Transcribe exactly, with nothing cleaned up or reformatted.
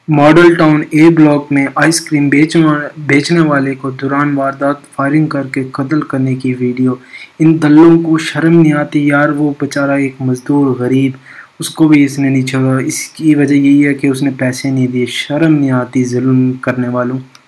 Model Town A block में ice cream बेचने वाले को दौरान वारदात फायरिंग करके कत्ल करने की वीडियो। इन दल्लों को शर्म नहीं आती यार। वो बेचारा एक मजदूर गरीब, उसको भी इसने नहीं छोड़ा। इसकी वजह यही है कि उसने पैसे नहीं दिए। शर्म नहीं आती जुल्म करने वालों।